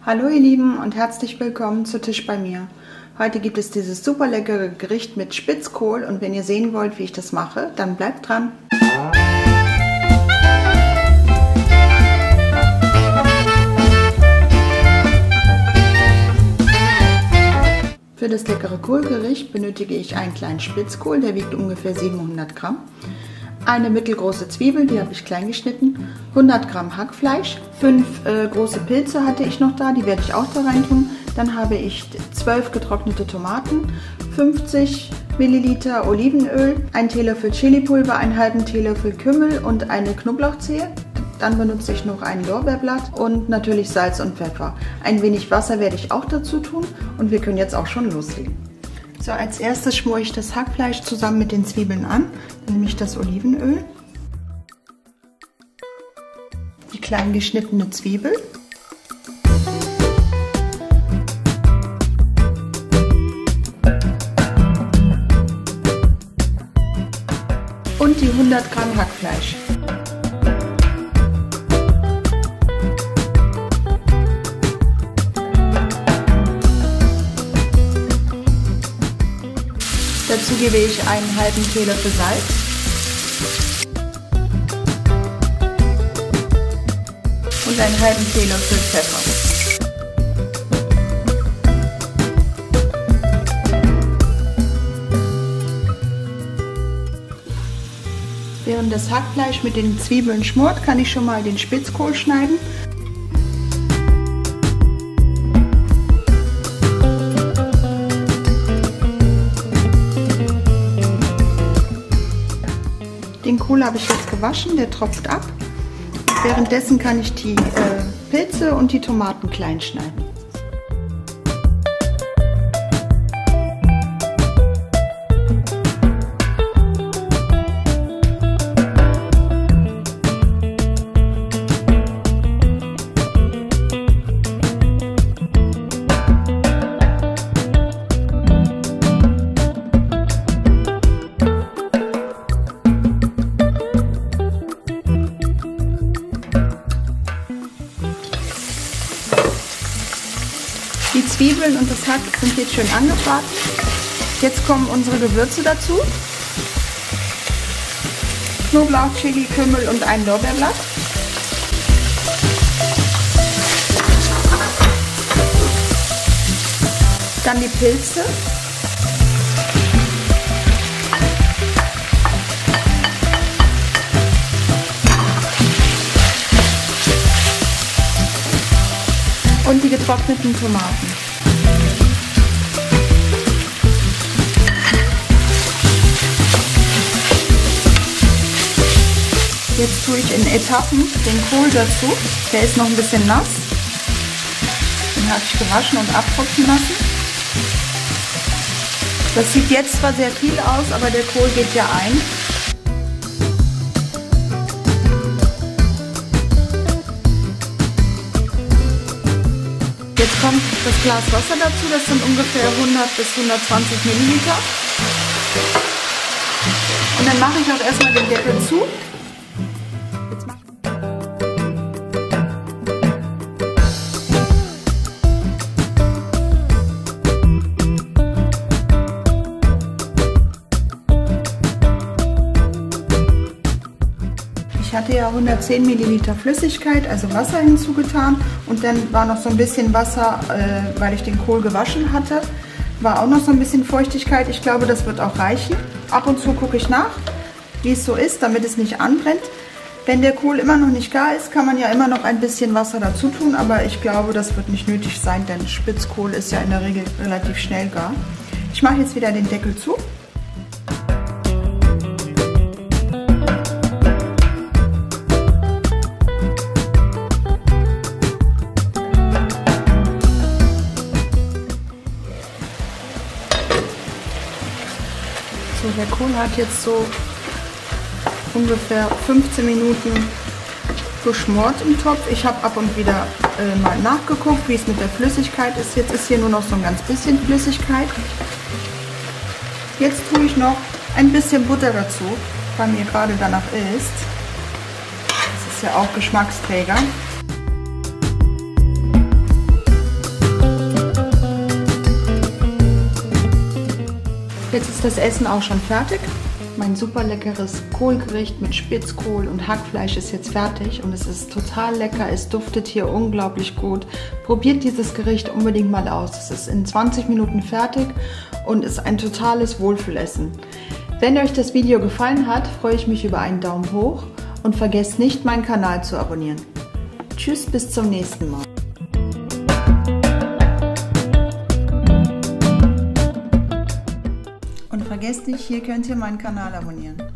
Hallo ihr Lieben und herzlich willkommen zu Tisch bei mir. Heute gibt es dieses super leckere Gericht mit Spitzkohl und wenn ihr sehen wollt, wie ich das mache, dann bleibt dran. Für das leckere Kohlgericht benötige ich einen kleinen Spitzkohl, der wiegt ungefähr 700 Gramm. Eine mittelgroße Zwiebel, die habe ich klein geschnitten, 100 Gramm Hackfleisch, 5 große Pilze hatte ich noch da, die werde ich auch da rein tun. Dann habe ich 12 getrocknete Tomaten, 50 Milliliter Olivenöl, 1 Teelöffel Chilipulver, einen halben Teelöffel Kümmel und eine Knoblauchzehe. Dann benutze ich noch ein Lorbeerblatt und natürlich Salz und Pfeffer. Ein wenig Wasser werde ich auch dazu tun und wir können jetzt auch schon loslegen. So, als erstes schmore ich das Hackfleisch zusammen mit den Zwiebeln an. Dann nehme ich das Olivenöl, die klein geschnittene Zwiebel und die 100 Gramm Hackfleisch. Dazu gebe ich einen halben Teelöffel Salz und einen halben Teelöffel Pfeffer. Während das Hackfleisch mit den Zwiebeln schmort, kann ich schon mal den Spitzkohl schneiden. Den Kohl habe ich jetzt gewaschen, der tropft ab. Währenddessen kann ich die Pilze und die Tomaten klein schneiden. Die Zwiebeln und das Hack sind jetzt schön angebraten. Jetzt kommen unsere Gewürze dazu. Knoblauch, Chili, Kümmel und ein Lorbeerblatt. Dann die Pilze. Und die getrockneten Tomaten. Jetzt tue ich in Etappen den Kohl dazu. Der ist noch ein bisschen nass. Den habe ich gewaschen und abtropfen lassen. Das sieht jetzt zwar sehr viel aus, aber der Kohl geht ja ein. Jetzt kommt das Glas Wasser dazu, das sind ungefähr 100 bis 120 Milliliter. Und dann mache ich auch erstmal den Deckel zu. Ich hatte ja 110 Milliliter Flüssigkeit, also Wasser hinzugetan und dann war noch so ein bisschen Wasser, weil ich den Kohl gewaschen hatte, war auch noch so ein bisschen Feuchtigkeit. Ich glaube, das wird auch reichen. Ab und zu gucke ich nach, wie es so ist, damit es nicht anbrennt. Wenn der Kohl immer noch nicht gar ist, kann man ja immer noch ein bisschen Wasser dazu tun, aber ich glaube, das wird nicht nötig sein, denn Spitzkohl ist ja in der Regel relativ schnell gar. Ich mache jetzt wieder den Deckel zu. Der Kohl hat jetzt so ungefähr 15 Minuten geschmort im Topf. Ich habe ab und wieder mal nachgeguckt, wie es mit der Flüssigkeit ist. Jetzt ist hier nur noch so ein ganz bisschen Flüssigkeit. Jetzt tue ich noch ein bisschen Butter dazu, weil mir gerade danach ist. Das ist ja auch Geschmacksträger. das Essen auch schon fertig. Mein super leckeres Kohlgericht mit Spitzkohl und Hackfleisch ist jetzt fertig und es ist total lecker. Es duftet hier unglaublich gut. Probiert dieses Gericht unbedingt mal aus. Es ist in 20 Minuten fertig und ist ein totales Wohlfühlessen. Wenn euch das Video gefallen hat, freue ich mich über einen Daumen hoch und vergesst nicht, meinen Kanal zu abonnieren. Tschüss, bis zum nächsten Mal. Und vergesst nicht, hier könnt ihr meinen Kanal abonnieren.